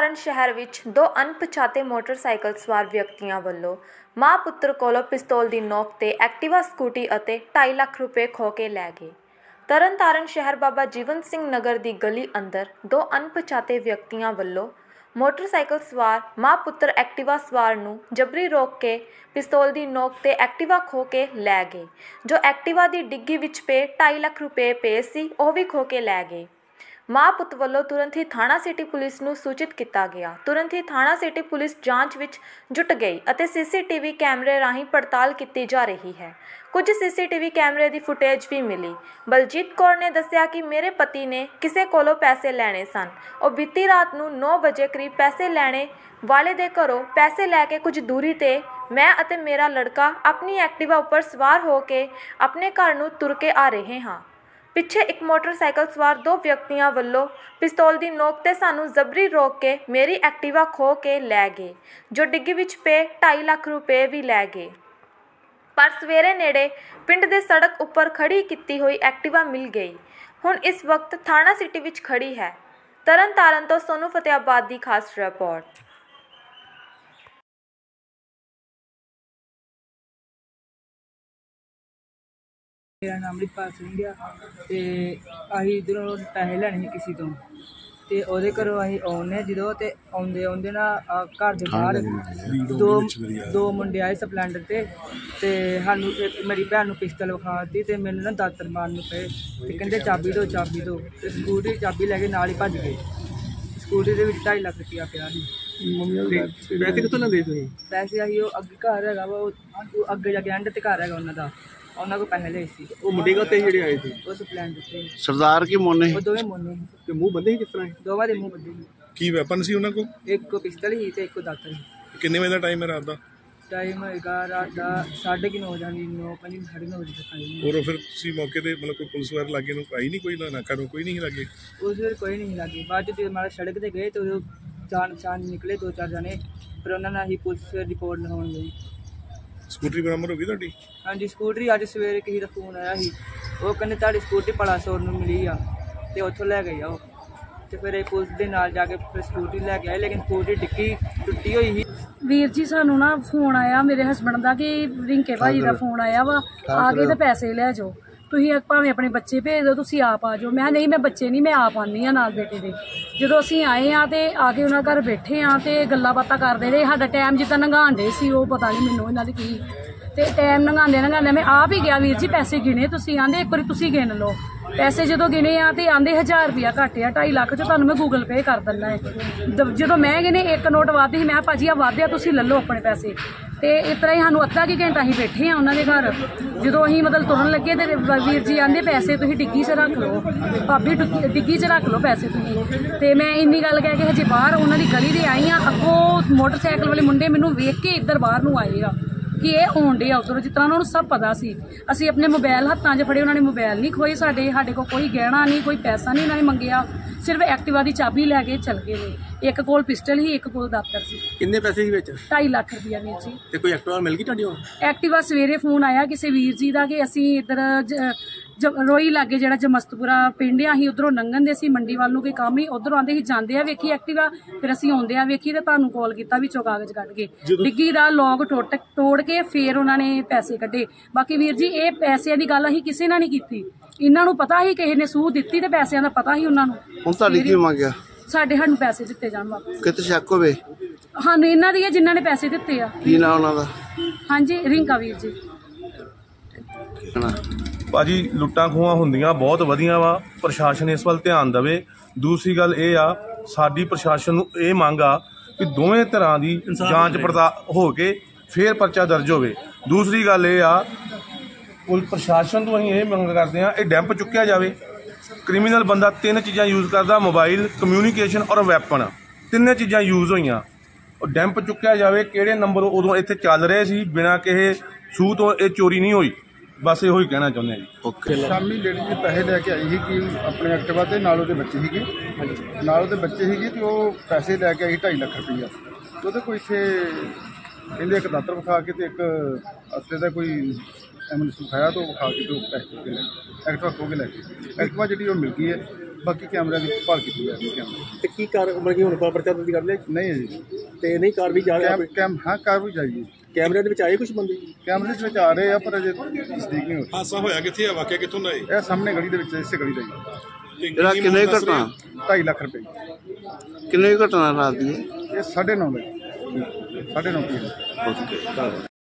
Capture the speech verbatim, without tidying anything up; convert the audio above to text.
ਤਰਨਤਾਰਨ शहर विच दो अणपछाते मोटरसाइकिल सवार व्यक्तियों वालों मां पुत्र कोलों पिस्तौल की नोक ते एक्टिवा स्कूटी और ढाई लाख रुपए खो के लै गए। तरनतारण शहर बाबा जीवन सिंह नगर की गली अंदर दो अणपछाते व्यक्तियों वालों मोटरसाइकिल सवार मां पुत्र एक्टिवा सवार नूं जबरी रोक के पिस्तौल की नोक ते एक्टिवा खो के लै गए। जो एक्टिवा की डिग्गी विच पे ढाई लाख रुपए पे सी वह भी खो के लै गए। मां पुत वालों तुरंत ही थाणा सिटी पुलिस नूं सूचित किया गया। तुरंत ही थाणा सिटी पुलिस जांच विच जुट गई और सीसीटीवी कैमरे राही पड़ताल की जा रही है। कुछ सीसीटीवी कैमरे की फुटेज भी मिली। बलजीत कौर ने दस्सिया कि मेरे पति ने किसी कोलों पैसे लैने सन और बीती रात नूं नौ बजे करीब पैसे लैने वाले दे घरों पैसे लैके कुछ दूरी ते मैं अते मेरा लड़का अपनी एक्टिवा उपर सवार होके अपने घर नूं तुर के आ रहे हाँ। पिछे एक मोटरसाइकिल सवार दो व्यक्तियों वालों पिस्तौल की नोक ते सानू जबरी रोक के मेरी एक्टिवा खो के लै गए। जो डिग्गी विच पे ढाई लाख रुपए भी लै गए। पर सवेरे नेड़े पिंड दे सड़क उपर खड़ी की हुई एक्टिवा मिल गई। हुण इस वक्त थाणा सिटी विच खड़ी है। तरनतारण तो सोनू फतेहाबाद की खास रिपोर्ट। मेरा नाम रिपाल सिंह आ ते असीं इधरों पैसे लैने से किसी तो ते ओहदे घरों असीं आने जो ते आउंदे आउंदे ना घर दे बाहर दो दो मुंडे आए स्पलैंडर ते ते सानू मेरी भैन नूं पिस्टल विखा दी ते मैनूं ना दातर मारन पे ते कहंदे चाबी दो चाबी दो ते स्कूटी चाबी लैके नाल ही भज गए। स्कूटी दे विच ढाई लाख रुपया पिया सी। पैसे कित्थों लैंदे तुसीं? पैसे असीं ओह अग्गे घर हैगा वा अग्गे जाके एंड ते घर हैगा उन्हां दा उन्हां को पैसे ले सी। ਉਹ ਮੁੰਡੇ ਕਾ ਤੇ ਜਿਹੜੇ ਆਏ ਸੀ ਉਹ ਸਪਲੈਂਡਰ ਤੇ सरदार की मोने ਉਹ ਦੋਵੇਂ ਮੋਨੇ ਸੀ। ਤੇ ਮੂੰਹ ਬੰਦੇ ਸੀ ਕਿਸ ਤਰ੍ਹਾਂ? ਦੋਵਾਂ ਦੇ ਮੂੰਹ ਬੱਧੇ ਸੀ। ਕੀ ਵੈਪਨ ਸੀ ਉਹਨਾਂ ਕੋਲ? ਇੱਕ ਕੋ ਪਿਸਤਲ ਸੀ ਤੇ ਇੱਕ ਕੋ ਦਾਤਰ ਸੀ। ਕਿੰਨੇ ਵਜੇ ਦਾ ਟਾਈਮ ਹੈ ਰਾਤ ਦਾ? ਟਾਈਮ ਹੈਗਾ ਰਾਤ ਦਾ ਸਾਢੇ ਕੁ ਨੌ ਜਾਣੀ ਨੌ ਪੰਜ ਸਾਢੇ ਨੌ ਵਜੇ ਤੱਕ ਆਈ। ਹੋਰ ਫਿਰ ਤੁਸੀਂ ਮੌਕੇ ਤੇ ਮਤਲਬ ਕੋਈ ਪੁਲਿਸ ਵਾਰ ਲਾਗੇ ਨੂੰ ਆਈ ਨਹੀਂ, ਕੋਈ ਨਾ ਨਾਕਾ ਨੂੰ ਕੋਈ ਨਹੀਂ ਲੱਗੇ? ਉਸ ਵੇਲੇ ਕੋਈ ਨਹੀਂ ਲੱਗੀ। ਬਾਅਦ ਚ ਮਾਰੇ ਸੜਕ ਤੇ ਗਏ ਤੇ ਉਦੋਂ ਜਾਣ ਪਛਾਣ ਨਿਕਲੇ ਦੋ ਚਾਰ ਜਣੇ ਫਿਰ ਉਹਨਾਂ ਨਾਲ ਹੀ ਪੁਲਿਸ ਰਿਪੋਰਟ ਲਿਖਾਉਣ ਗਈ। ਸਕੂਟਰੀ ਬਰਾਮਦ ਹੋ ਗਈ ਤੁਹਾਡੀ? ਹਾਂਜੀ ਸਕੂਟਰੀ ਅੱਜ ਸਵੇਰੇ ਕਿਸੇ ਦਾ ਫੋਨ ਆਇਆ ਸੀ ਉਹ ਕਹਿੰਦੇ ਤੁਹਾਡੀ ਸਕੂਟਰੀ ਪਲਾਸੌਰ ਨੂੰ ਮਿਲੀ ਆ ਤੇ ਉੱਥੋਂ ਲੈ ਗਏ ਆ ਉਹ ਤੇ ਫਿਰ ਇਹ ਪੁਲਿਸ ਦੇ ਨਾਲ ਜਾ ਕੇ ਫਿਰ ਸਕੂਟਰੀ ਲੈ ਕੇ ਆਏ ਲੇਕਿਨ ਸਕੂਟਰੀ ਡਿੱਗੀ ਟੁੱਟੀ ਹੋਈ ਸੀ। ਵੀਰ ਜੀ ਸਾਨੂੰ ਨਾ ਫੋਨ ਆਇਆ ਮੇਰੇ ਹਸਬੈਂਡ ਦਾ ਕਿ ਰਿੰਕੇ ਭਾਜੀ ਦਾ ਫੋਨ ਆਇਆ ਵਾ ਆ ਕੇ ਤੇ ਪੈਸੇ ਲੈ ਜਾਓ ਤੁਸੀਂ ਭਾਵੇਂ ਆਪਣੇ ਬੱਚੇ ਭੇਜ ਦਿਓ ਤੁਸੀਂ ਆਪ ਆ ਜਾਓ। ਮੈਂ ਨਹੀਂ ਮੈਂ ਬੱਚੇ ਨਹੀਂ ਮੈਂ ਆਪ ਆਉਂਦੀ ਹਾਂ ਨਾਲ ਬੇਟੇ ਦੇ। ਜਦੋਂ ਅਸੀਂ ਆਏ ਹਾਂ ਤੇ ਆ ਕੇ ਉਹਨਾਂ ਘਰ ਬੈਠੇ ਹਾਂ ਤੇ ਗੱਲਾਂ ਬਾਤਾਂ ਕਰਦੇ ਰਹੇ। ਸਾਡਾ ਟਾਈਮ ਜਿੱਦਾਂ ਲੰਘਾਉਣ ਡੇ ਸੀ ਉਹ ਪਤਾ ਨਹੀਂ ਮੈਨੂੰ ਇਹਨਾਂ ਦੀ ਕੀ ਤੇ ਟਾਈਮ ਲੰਘਾਉਂਦੇ ਲੰਘਾਉਂਦੇ ਮੈਂ ਆਪ ਹੀ ਗਿਆ ਵੀਰ ਜੀ ਪੈਸੇ ਗਿਣੇ ਤੁਸੀਂ ਆਂਦੇ ਇੱਕ ਵਾਰੀ ਤੁਸੀਂ ਗਿਣ ਲਓ। ਪੈਸੇ ਜਦੋਂ ਗਿਣੇ ਆ ਤੇ ਆਂਦੇ ਹਜ਼ਾਰ ਰੁਪਇਆ ਘੱਟ ਆ ਢਾਈ ਲੱਖ 'ਚ ਤੁਹਾਨੂੰ ਮੈਂ ਗੂਗਲ ਪੇ ਕਰ ਦਿੰਦਾ ਹੈ। ਜਦੋਂ ਮੈਂ ਗਿਣੇ ਇੱਕ ਨੋਟ ਵੱਧ ਸੀ ਮੈਂ ਭਾਜੀ ਆ ਵੱਧ ਆ ਤੁਸੀਂ ਲੈ ਲਓ ਆਪਣੇ ਪੈਸੇ ਤੇ ਇਸ ਤਰ੍ਹਾਂ ਹੀ ਸਾਨੂੰ ਅੱਧਾ ਕੀ ਘੰਟਾ ਅਸੀਂ ਬੈਠੇ ਆ ਉਹਨਾਂ ਦੇ ਘਰ। ਜਦੋਂ ਅਸੀਂ ਮਤਲਬ ਤੁਰਨ ਲੱਗੇ ਤੇ ਵੀਰ ਜੀ ਆਂਦੇ ਪੈਸੇ ਤੁਸੀਂ ਡਿੱਗੀ 'ਚ ਰੱਖ ਲਓ ਭਾਬੀ ਡਿੱਗੀ 'ਚ ਰੱਖ ਲਓ ਪੈਸੇ ਤੁਸੀਂ ਤੇ ਮੈਂ ਇੰਨੀ ਗੱਲ ਕਹਿ ਕੇ ਹਜੇ ਬਾਹਰ ਉਹਨਾਂ ਦੀ ਗਲੀ ਦੇ ਆਈ ਆ। ਅੱਗੋਂ ਮੋਟਰਸਾਈਕਲ ਵਾਲੇ ਮੁੰਡੇ ਮੈਨੂੰ ਵੇਖ ਕੇ ਇੱਧਰ ਬਾਹਰ ਨੂੰ ਆਏ ਆ ਕਿ ਇਹ ਆਉਣ ਡੇ ਆ ਉੱਧਰੋਂ ਜਿਸ ਤਰ੍ਹਾਂ ਉਹਨਾਂ ਨੂੰ ਸਭ ਪਤਾ ਸੀ। ਅਸੀਂ ਆਪਣੇ ਮੋਬਾਈਲ ਹੱਥਾਂ 'ਚ ਫੜੇ ਉਹਨਾਂ ਨੇ ਮੋਬਾਈਲ ਨਹੀਂ ਖੋਏ ਸਾਡੇ ਸਾਡੇ ਕੋਲ ਕੋਈ ਗਹਿਣਾ ਨਹੀਂ ਕੋਈ ਪੈਸਾ ਨਹੀਂ ਉਹਨਾਂ ਨੇ ਮੰਗਿਆ ਸਿਰਫ ਐਕਟਿਵਾ ਦੀ ਚਾਬੀ ਲੈ ਕੇ ਚੱਲ ਗਏ ਨੇ। ਇੱਕ ਕੋਲ ਪਿਸਟਲ ਸੀ ਇੱਕ ਕੋਲ ਦਾਤਰ ਸੀ। ਕਿੰਨੇ ਪੈਸੇ ਸੀ ਵਿੱਚ? ਢਾਈ ਲੱਖ ਰੁਪਇਆ ਵੀਰ ਜੀ। ਤੇ ਕੋਈ ਐਕਟਿਵਾ ਮਿਲ ਗਈ ਤੁਹਾਡੀ? ਐਕਟਿਵਾ ਸਵੇਰੇ ਫੋਨ ਆਇਆ ਕਿਸੇ ਵੀਰ ਜੀ ਦਾ ਕਿ ਅਸੀਂ ਇੱਧਰ ਰੋਈ ਲਾਗੇ ਜਿਹੜਾ ਜਮਸਤਪੁਰਾ ਪਿੰਡ ਆ ਅਸੀਂ ਉੱਧਰੋਂ ਲੰਘਣ ਦੇ ਸੀ ਮੰਡੀ ਵੱਲ ਨੂੰ ਕੋਈ ਕੰਮ ਹੀ ਉੱਧਰੋਂ ਆਉਂਦੇ ਸੀ ਜਾਂਦੇ ਆ ਵੇਖੀ ਐਕਟਿਵਾ ਫਿਰ ਅਸੀਂ ਆਉਂਦੇ ਆ ਵੇਖੀ ਤੇ ਤੁਹਾਨੂੰ ਕਾਲ ਕੀਤਾ ਵਿੱਚੋਂ ਕਾਗਜ਼ ਕੱਢ ਕੇ ਡਿੱਗੀ ਦਾ ਲੌਕ ਟੁੱਟ ਤੋੜ ਕੇ ਫਿਰ ਉਹਨਾਂ ਨੇ ਪੈਸੇ ਕੱਢੇ। ਬਾਕੀ ਵੀਰ ਜੀ ਇਹ ਪੈਸਿਆਂ ਦੀ ਗੱਲ ਅਸੀਂ ਕਿਸੇ ਨਾਲ ਨਹੀਂ ਕੀਤੀ। ਇਹਨਾਂ ਨੂੰ ਪਤਾ ਸੀ ਕਿਸੇ ਨੇ ਸੂਹ ਦਿੱਤੀ ਤੇ ਪੈਸਿਆਂ ਦਾ ਪਤਾ ਸੀ ਉਹਨਾਂ ਨੂੰ। ਹੁਣ ਤੁਹਾਡੀ ਕੀ ਮੰਗਿਆ? ਸਾਡੇ ਸਾਨੂੰ ਪੈਸੇ ਦਿੱਤੇ ਜਾਣ ਵਾਪਸ। ਕਿਤੇ ਸ਼ੱਕ ਹੋਵੇ? ਸਾਨੂੰ ਇਹਨਾਂ ਦੀ ਜਿਨ੍ਹਾਂ ਨੇ ਪੈਸੇ ਦਿੱਤੇ ਆ। ਕੀ ਨਾਂ ਉਹਨਾਂ ਦਾ? ਹਾਂਜੀ ਰਿੰਕਾ ਵੀਰ ਜੀ। ਭਾਜੀ ਲੁੱਟਾਂ ਖੋਹਾਂ ਹੁੰਦੀਆਂ ਬਹੁਤ ਵਧੀਆ ਵਾ ਪ੍ਰਸ਼ਾਸਨ ਇਸ ਵੱਲ ਧਿਆਨ ਦੇਵੇ। ਦੂਸਰੀ ਗੱਲ ਇਹ ਆ ਸਾਡੀ ਪ੍ਰਸ਼ਾਸਨ ਨੂੰ ਇਹ ਮੰਗ ਆ ਕਿ ਦੋਵੇਂ ਤਰ੍ਹਾਂ ਦੀ ਜਾਂਚ ਪੜਤਾਲ ਹੋ ਕੇ ਫੇਰ ਪਰਚਾ ਦਰਜ ਹੋਵੇ। ਦੂਸਰੀ ਗੱਲ ਇਹ ਆ ਪ੍ਰਸ਼ਾਸਨ ਤੋਂ ਅਸੀਂ ਇਹ ਮੰਗ ਕਰਦੇ ਹਾਂ ਇਹ ਡੈਂਪ ਚੁੱਕਿਆ ਜਾਵੇ। ਕ੍ਰਿਮੀਨਲ ਬੰਦਾ ਤਿੰਨ ਚੀਜ਼ਾਂ ਯੂਜ਼ ਕਰਦਾ ਮੋਬਾਈਲ ਕਮਿਊਨੀਕੇਸ਼ਨ ਔਰ ਵੈਪਨ ਤਿੰਨੇ ਚੀਜ਼ਾਂ ਯੂਜ਼ ਹੋਈਆਂ ਉਹ ਡੈਂਪ ਚੁੱਕਿਆ ਜਾਵੇ। ਕਿਹੜੇ ਨੰਬਰ ਉਦੋਂ ਇੱਥੇ ਚੱਲ ਰਹੇ ਸੀ ਬਿਨਾਂ ਕਿਸੇ ਸੂਹ ਤੋਂ ਇਹ ਚੋਰੀ ਨਹੀਂ ਹੋਈ बस यो ही कहना चाहते हैं जी। ओके शामी लेडी जी पैसे लैके आई थी कि अपने एक्टिवा ते नाल उहदे बच्चे सीगे नाल उहदे बच्चे सीगे ते ओह पैसे लैके आई ढाई लख रुपया ते ओहदे कोई इत्थे कहंदे एक दातर विखा के ते एक असले दा कोई एमरजेंसी विखाया तो विखा के तो पैसे खो के लै एक्टिवा खो के लैके एक्टिवा जिहड़ी ओह मिल गई है ਬਾਕੀ ਕੈਮਰਾ ਦੀ ਭਾਲ ਕੀਤੀ ਜਾ ਰਹੀ ਹੈ ਕੈਮਰੇ ਤੇ ਕੀ ਕਾਰ ਮਤਲਬ ਕਿ ਹੁਣ ਪਰਚਾ ਦਰਜ ਕਰ ਲਿਆ ਨਹੀਂ ਹੈ ਜੀ ਤੇ ਨਹੀਂ ਕਾਰ ਵੀ ਜਾ ਕੈਮ ਕੈਮ ਹਾਂ ਕਾਰ ਵੀ ਜਾਈਏ ਕੈਮਰੇ ਦੇ ਵਿੱਚ ਆਏ ਕੁਝ ਬੰਦੇ ਕੈਮਰੇ ਦੇ ਵਿੱਚ ਆ ਰਹੇ ਆ ਪਰ ਅਜੇ ਤਸਦੀਕ ਨਹੀਂ ਹੋਈ। ਹਾਦਸਾ ਹੋਇਆ ਕਿੱਥੇ ਆ? ਵਾਕਿਆ ਕਿੱਥੋਂ ਦਾ ਇਹ? ਇਹ ਸਾਹਮਣੇ ਗਲੀ ਦੇ ਵਿੱਚ ਇਸੇ ਗਲੀ ਦਾ ਹੀ ਇਹਦਾ ਕਿੰਨੇ ਘਟਨਾ ਢਾਈ ਲੱਖ ਰੁਪਏ ਕਿੰਨੇ ਘਟਨਾ ਰਾਤ ਦੀ ਹੈ? ਇਹ ਸਾਢੇ ਨੌ ਵਜੇ ਸਾਢੇ ਨੌ ਵਜੇ